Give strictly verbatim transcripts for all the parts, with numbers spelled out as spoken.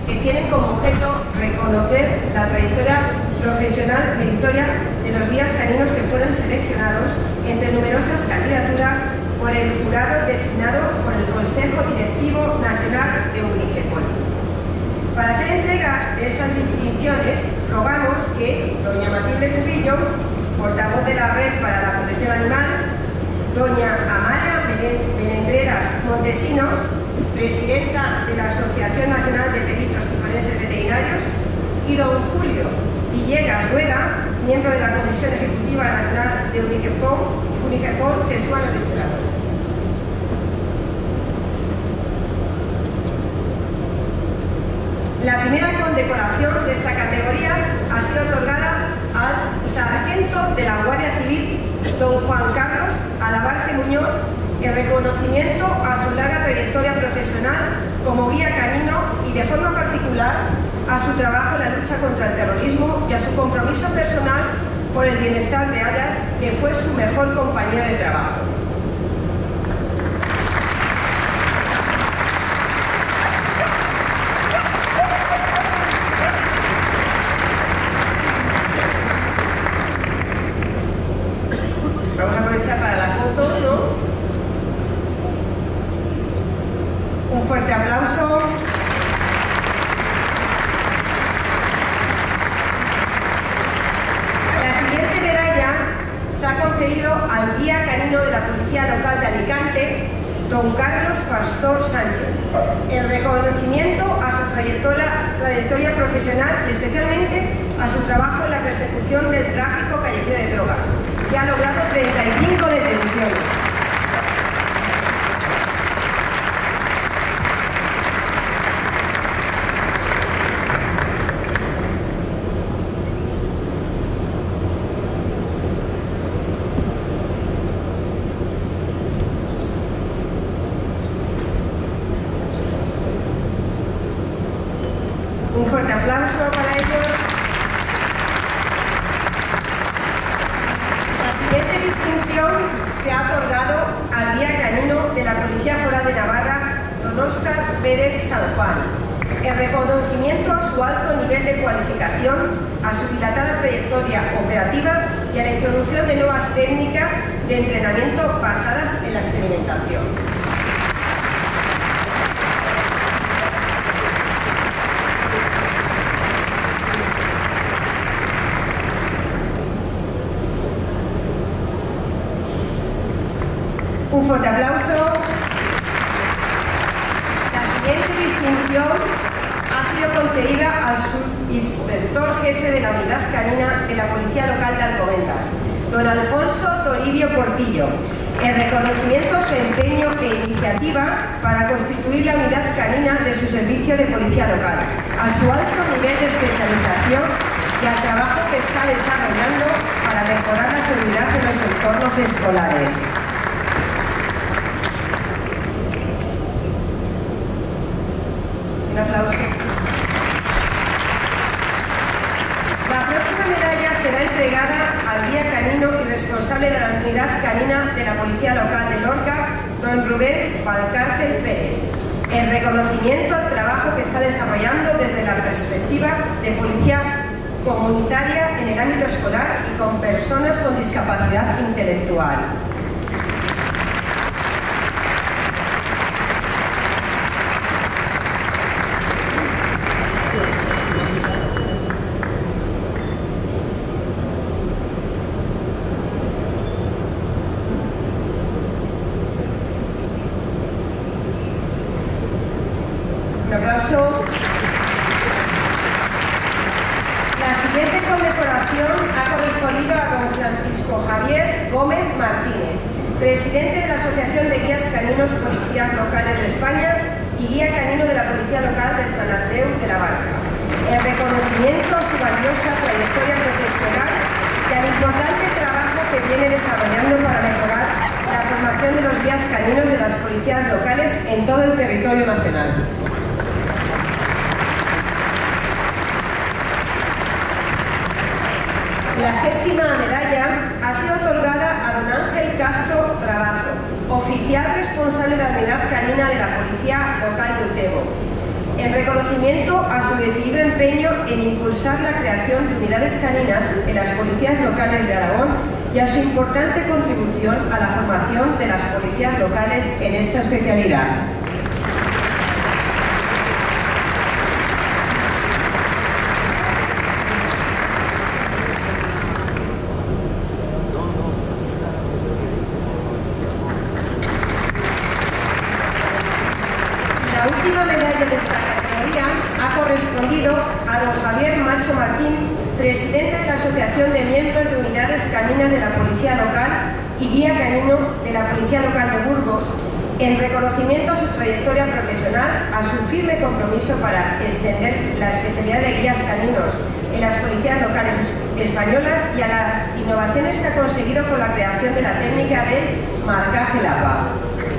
que tienen como objeto reconocer la trayectoria profesional meritoria de los guías caninos que fueron seleccionados entre numerosas candidaturas por el jurado designado por el Consejo Directivo Nacional de UNIGEPOL. Para hacer entrega de estas distinciones, rogamos que doña Matilde Cubillo, portavoz de la Red para la Protección Animal, doña Amalia Melendreras Montesinos, presidenta de la Asociación Nacional de Peritos y Forenses Veterinarios, y don Julio Villegas Rueda, miembro de la Comisión Ejecutiva Nacional de UNIGEPOL, UNIGEPOL, que suban al estrado. La primera condecoración de esta categoría ha sido otorgada al sargento de la Guardia Civil, don Juan Carlos Alabarce Muñoz, en reconocimiento a su larga trayectoria profesional como guía canino y, de forma particular, a su trabajo en la lucha contra el terrorismo y a su compromiso personal por el bienestar de Alas, que fue su mejor compañero de trabajo. Vamos a aprovechar para la foto, ¿no? Un fuerte aplauso. La siguiente medalla se ha concedido al guía canino de la Policía Local de Alicante, don Carlos Pastor Sánchez, en reconocimiento a su trayectoria, trayectoria profesional y especialmente a su trabajo en la persecución del tráfico callejero de drogas, que ha logrado treinta y cinco detenciones. Un fuerte aplauso para ellos. La siguiente distinción se ha otorgado al guía canino de la Policía Foral de Navarra, don Óscar Pérez San Juan, en reconocimiento a su alto nivel de cualificación, a su dilatada trayectoria operativa y a la introducción de nuevas técnicas de entrenamiento basadas en la experimentación. Un fuerte aplauso. La siguiente distinción ha sido concedida al subinspector jefe de la Unidad Canina de la Policía Local de Alcobendas, don Alfonso Toribio Portillo, en reconocimiento a su empeño e iniciativa para constituir la Unidad Canina de su servicio de Policía Local, a su alto nivel de especialización y al trabajo que está desarrollando para mejorar la seguridad en los entornos escolares. Un aplauso. La próxima medalla será entregada al guía canino y responsable de la Unidad Canina de la Policía Local de Lorca, don Rubén Valcárcel Pérez, en reconocimiento al trabajo que está desarrollando desde la perspectiva de policía comunitaria en el ámbito escolar y con personas con discapacidad intelectual. Un aplauso. La siguiente condecoración ha correspondido a don Francisco Javier Gómez Martínez, presidente de la Asociación de Guías Caninos Policías Locales de España y guía canino de la Policía Local de San Andreu de la Barca, en reconocimiento a su valiosa trayectoria profesional y al importante trabajo que viene desarrollando para mejorar la formación de los guías caninos de las policías locales en todo el territorio nacional. La séptima medalla ha sido otorgada a don Ángel Castro Trabazo, oficial responsable de la Unidad Canina de la Policía Local de Utebo, en reconocimiento a su decidido empeño en impulsar la creación de unidades caninas en las policías locales de Aragón y a su importante contribución a la formación de las policías locales en esta especialidad. La última medalla de esta categoría ha correspondido a don Javier Macho Martín, presidente de la Asociación de Miembros de Unidades Caninas de la Policía Local y guía canino de la Policía Local de Burgos, en reconocimiento a su trayectoria profesional, a su firme compromiso para extender la especialidad de guías caninos en las policías locales españolas y a las innovaciones que ha conseguido con la creación de la técnica del marcaje Lapa.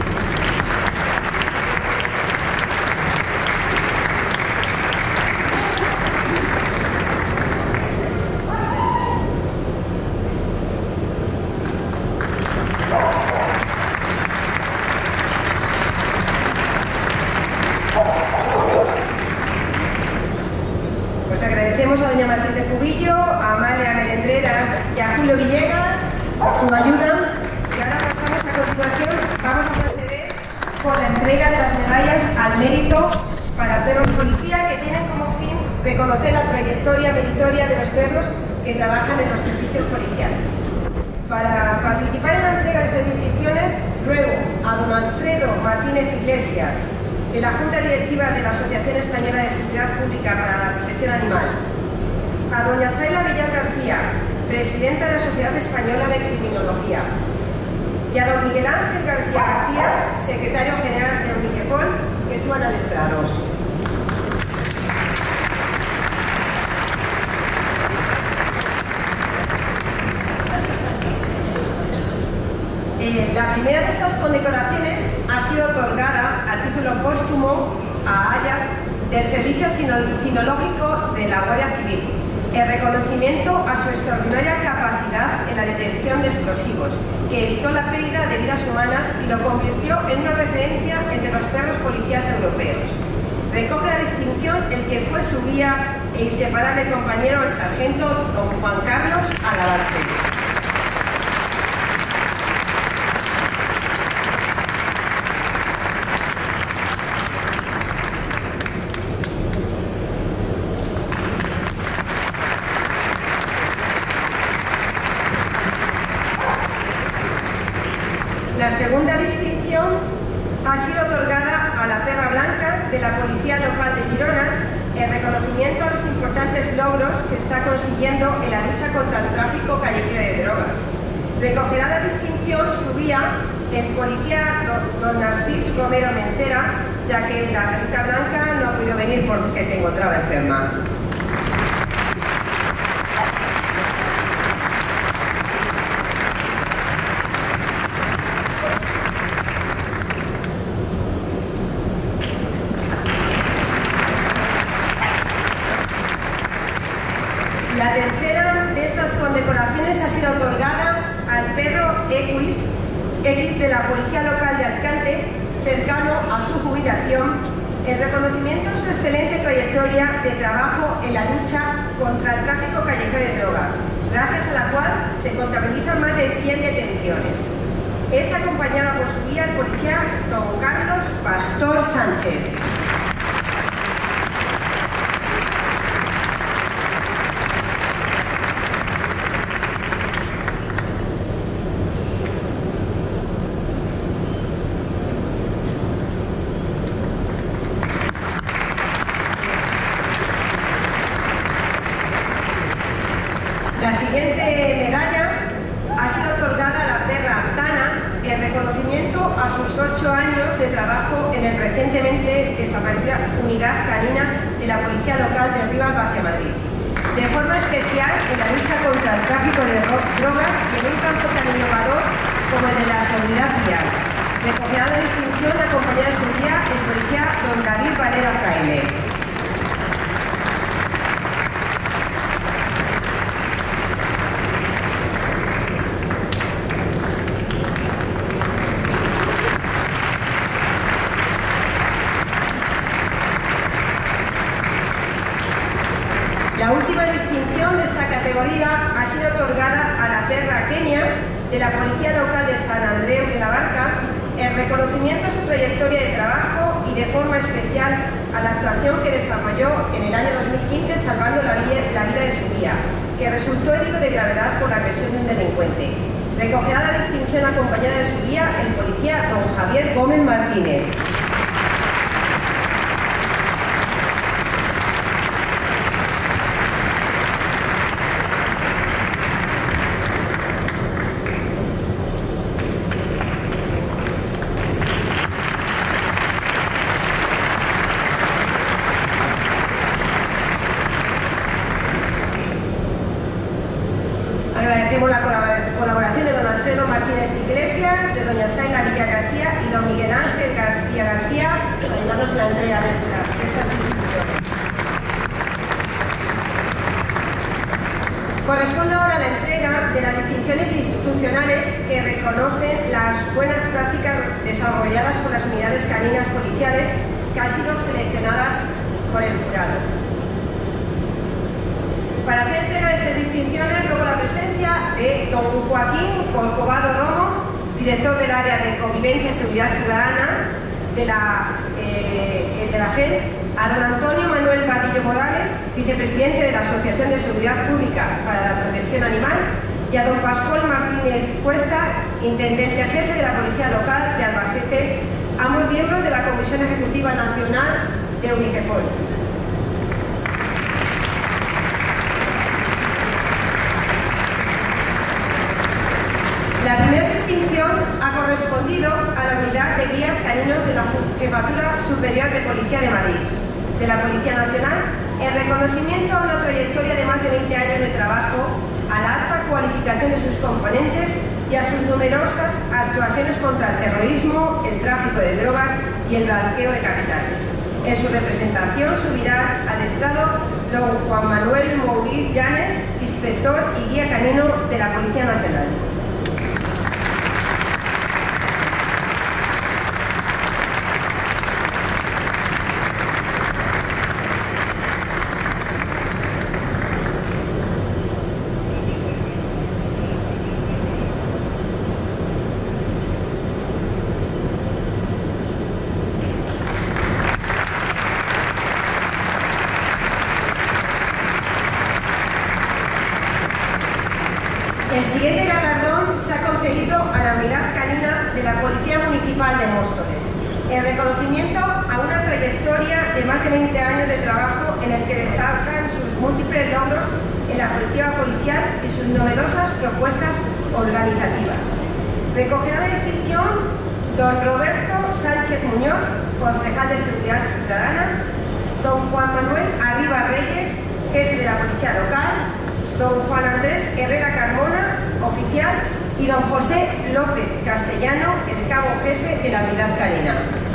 Pues agradecemos a doña Matilde Cubillo, a Amalia Melendreras y a Julio Villegas su ayuda. Y ahora pasamos a continuación, vamos a proceder con la entrega de las medallas al mérito para perros policía, que tienen como fin reconocer la trayectoria meritoria de los perros que trabajan en los servicios policiales. Para participar en la entrega de estas distinciones, ruego a don Alfredo Martínez Iglesias, de la Junta Directiva de la Asociación Española de Seguridad Pública para la Protección Animal, a doña Saila Villar García, presidenta de la Sociedad Española de Criminología, y a don Miguel Ángel García García, secretario general de Unigepol, que suban al estrado. Eh, la primera de estas condecoraciones ha sido otorgada a título póstumo a Ayaz del Servicio Cinológico de la Guardia Civil, en reconocimiento a su extraordinaria capacidad en la detección de explosivos, que evitó la pérdida de vidas humanas y lo convirtió en una referencia entre los perros policías europeos. Recoge la distinción el que fue su guía e inseparable compañero, el sargento don Juan Carlos Alabarce. La segunda distinción ha sido otorgada a la Perra Blanca de la Policía Local de Girona, en reconocimiento a los importantes logros que está consiguiendo en la lucha contra el tráfico callejero de drogas. Recogerá la distinción su guía, el policía don Narcís Romero Mencera, ya que la Perrita Blanca no ha podido venir porque se encontraba enferma. La tercera de estas condecoraciones ha sido otorgada al perro Equis, X de la Policía Local de Alicante, cercano a su jubilación, en reconocimiento a su excelente trayectoria de trabajo en la lucha contra el tráfico callejero de drogas, gracias a la cual se contabilizan más de cien detenciones. Es acompañada por su guía, el policía don Carlos Pastor Sánchez. La siguiente medalla ha sido otorgada a la perra Tana en reconocimiento a sus ocho años de trabajo en el recientemente desaparecida unidad canina de la Policía Local de Rivas hacia Madrid, de forma especial en la lucha contra el tráfico de drogas y en un campo tan innovador como el de la seguridad vial. Recogerá la distinción de acompañar a su guía el policía don David Valera Fraile. de la Policía Local de San Andreu de la Barca, el reconocimiento a su trayectoria de trabajo y de forma especial a la actuación que desarrolló en el año dos mil quince salvando la vida, la vida de su guía, que resultó herido de gravedad por la agresión de un delincuente. Recogerá la distinción acompañada de su guía el policía don Javier Gómez Martínez. Agradecemos la colaboración de don Alfredo Martínez de Iglesias, de doña Saila Villa García y don Miguel Ángel García García para ayudarnos en la entrega de, esta, de estas distinciones. Corresponde ahora la entrega de las distinciones institucionales que reconocen las buenas prácticas desarrolladas por las unidades caninas policiales que han sido seleccionadas por el jurado. Para hacer entrega de estas distinciones, luego la presencia de don Joaquín Corcovado Romo, director del área de Convivencia y Seguridad Ciudadana de la, eh, de la F E M, a don Antonio Manuel Vadillo Morales, vicepresidente de la Asociación de Seguridad Pública para la Protección Animal, y a don Pascual Martínez Cuesta, intendente jefe de la Policía Local de Albacete, ambos miembros de la Comisión Ejecutiva Nacional de Unigepol. La primera distinción ha correspondido a la unidad de guías caninos de la Jefatura Superior de Policía de Madrid, de la Policía Nacional, en reconocimiento a una trayectoria de más de veinte años de trabajo, a la alta cualificación de sus componentes y a sus numerosas actuaciones contra el terrorismo, el tráfico de drogas y el blanqueo de capitales. En su representación subirá al estrado don Juan Manuel Mouriz Llanes, inspector y guía canino de la Policía Nacional. El siguiente galardón se ha concedido a la unidad canina de la Policía Municipal de Móstoles, en reconocimiento a una trayectoria de más de veinte años de trabajo en el que destacan sus múltiples logros en la colectiva policial y sus novedosas propuestas organizativas. Recogerá la distinción don Roberto Sánchez Muñoz, concejal de Seguridad Ciudadana, don Juan Manuel Arriba Reyes, jefe de la Policía Local, don Juan Andrés Herrera Carmona, oficial, y don José López Castellano, el cabo jefe de la unidad canina.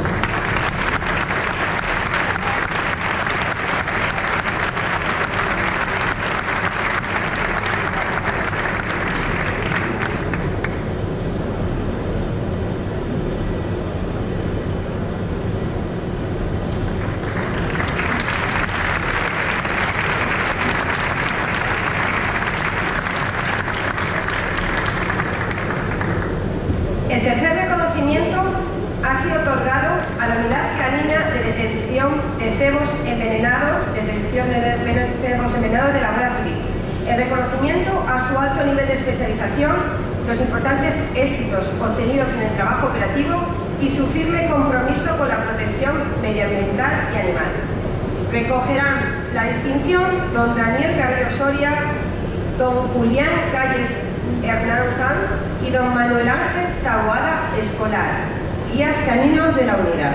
El tercer reconocimiento ha sido otorgado a la unidad canina de detención de cebos envenenados, detención de cebos envenenados de la Guardia Civil. El reconocimiento a su alto nivel de especialización, los importantes éxitos obtenidos en el trabajo operativo y su firme compromiso con la protección medioambiental y animal. Recogerán la distinción don Daniel Carrillo Soria, don Julián Calle Hernán Sanz y don Manuel Ángel Taboada Escolar, guías caninos de la unidad.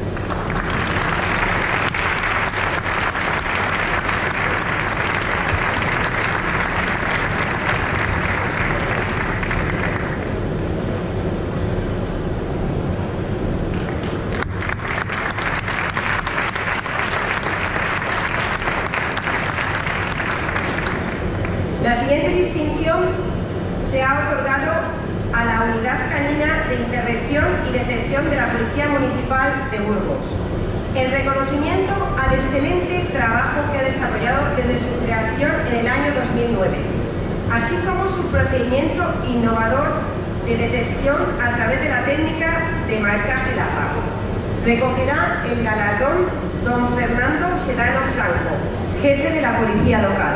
La siguiente distinción se ha otorgado a la Unidad Canina de Intervención y Detección de la Policía Municipal de Burgos, en reconocimiento al excelente trabajo que ha desarrollado desde su creación en el año dos mil nueve, así como su procedimiento innovador de detección a través de la técnica de marcaje LAPA. Recogerá el galardón don Fernando Sedano Franco, jefe de la Policía Local.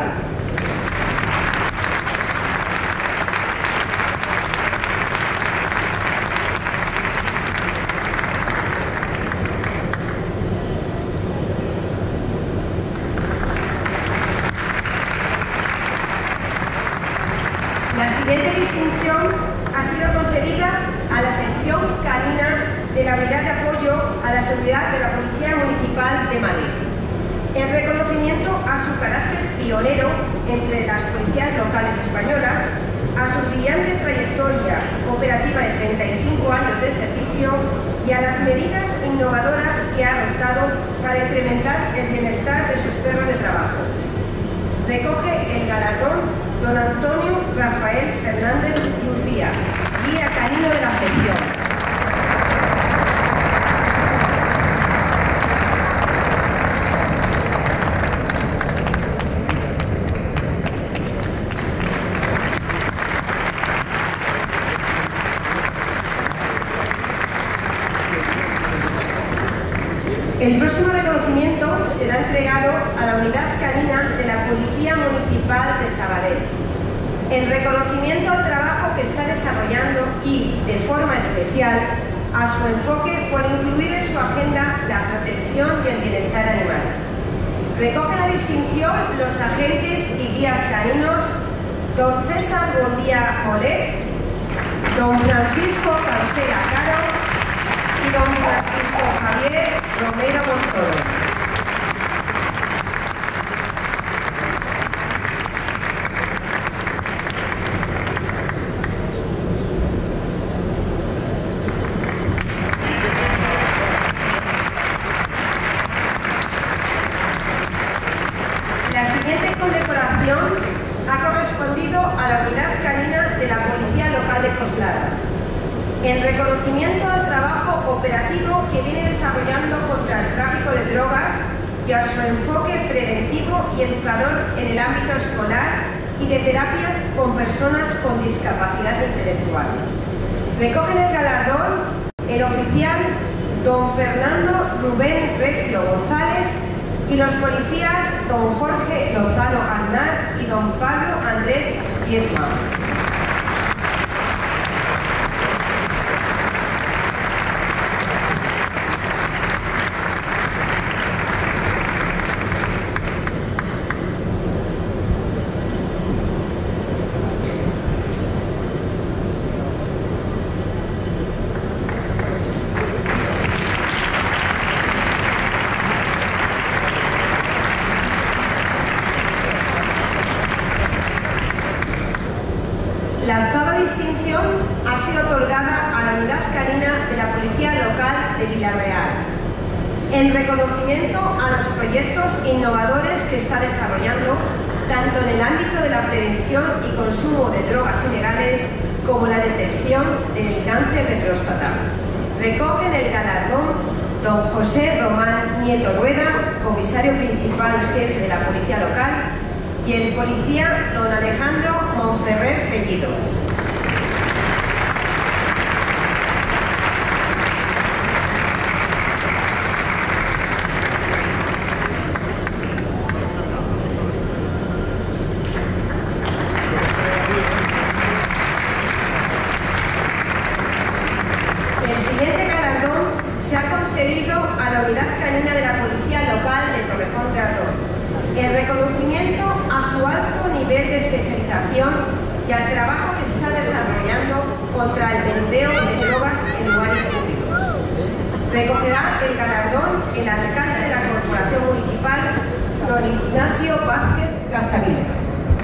La siguiente distinción ha sido concedida a la sección canina de la Unidad de Apoyo a la Seguridad de la Policía Municipal de Madrid, en reconocimiento a su carácter pionero entre las policías locales españolas, a su brillante trayectoria operativa de treinta y cinco años de servicio y a las medidas innovadoras que ha adoptado para incrementar el bienestar de sus perros de trabajo. Recoge el galardón don Antonio Rafael Fernández Lucía, guía canino de la sección. El próximo reconocimiento será entregado a la Unidad Canina de la Policía Municipal de Sabadell, en reconocimiento al trabajo que está desarrollando y, de forma especial, a su enfoque por incluir en su agenda la protección y el bienestar animal. Recoge la distinción los agentes y guías caninos don César Bondía Molet, don Francisco Cancela Caro y don Francisco Javier Romero Montoro. La siguiente condecoración ha correspondido a la Unidad Canina de la Policía Local de Coslada, en reconocimiento al trabajo operativo que viene desarrollando contra el tráfico de drogas y a su enfoque preventivo y educador en el ámbito escolar y de terapia con personas con discapacidad intelectual. Recogen el galardón el oficial don Fernando Rubén Recio González y los policías don Jorge Lozano Aznar y don Pablo Andrés Diezma. La octava distinción ha sido otorgada a la Unidad Canina de la Policía Local de Villarreal, en reconocimiento a los proyectos innovadores que está desarrollando tanto en el ámbito de la prevención y consumo de drogas ilegales como la detección del cáncer de próstata. Recogen el galardón don José Román Nieto Rueda, comisario principal jefe de la Policía Local, y el policía don Alejandro Monferrer Bellido. El siguiente galardón se ha concedido a la Unidad Canina de la Policía Local de Torrejón de Ardoz, en reconocimiento a su alto nivel de especialización y al trabajo que está desarrollando contra el menudeo de drogas en lugares públicos. Recogerá el galardón el alcalde de la Corporación Municipal, don Ignacio Vázquez Casarín.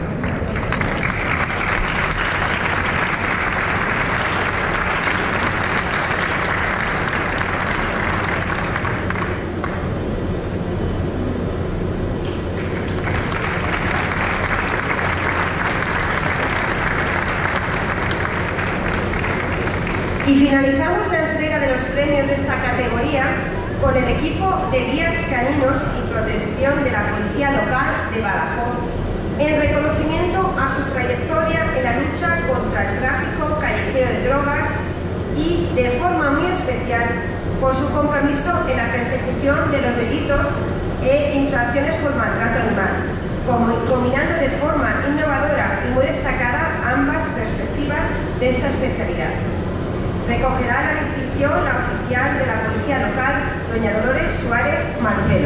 Y finalizamos la entrega de los premios de esta categoría con el equipo de guías caninos y protección de la Policía Local de Badajoz, en reconocimiento a su trayectoria en la lucha contra el tráfico callejero de drogas y, de forma muy especial, por su compromiso en la persecución de los delitos e infracciones por maltrato animal, como combinando de forma innovadora y muy destacada ambas perspectivas de esta especialidad. Recogerá la distinción la oficial de la Policía Local, doña Dolores Suárez Marcelo.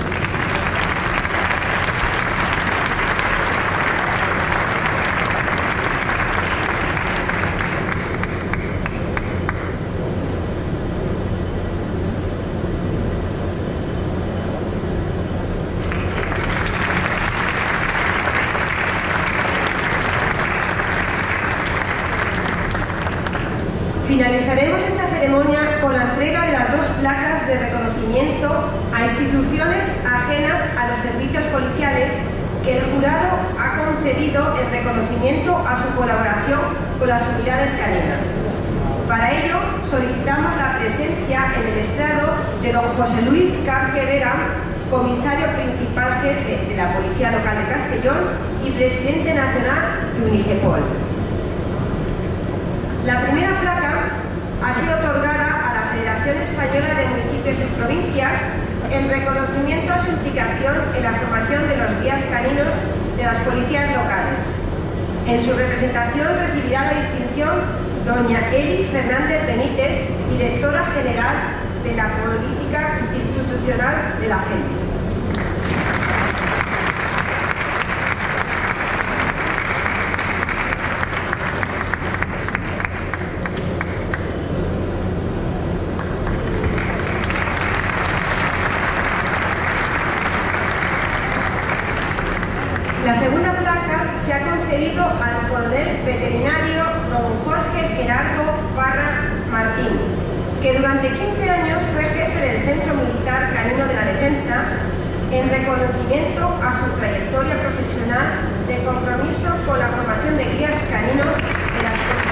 Finalizaremos esta ceremonia con la entrega de las dos placas de reconocimiento a instituciones ajenas a los servicios policiales que el jurado ha concedido en reconocimiento a su colaboración con las unidades caninas. Para ello, solicitamos la presencia en el estrado de don José Luis Carque Vera, comisario principal jefe de la Policía Local de Castellón y presidente nacional de Unigepol. La primera placa ha sido otorgada a la Federación Española de Municipios y Provincias en reconocimiento a su implicación en la formación de los guías caninos de las policías locales. En su representación recibirá la distinción doña Eli Fernández Benítez, directora general de la Política Institucional de la F E M. La segunda placa se ha concedido al coronel veterinario don Jorge Gerardo Parra Martín, que durante quince años fue jefe del Centro Militar Canino de la Defensa, en reconocimiento a su trayectoria profesional de compromiso con la formación de guías caninos de las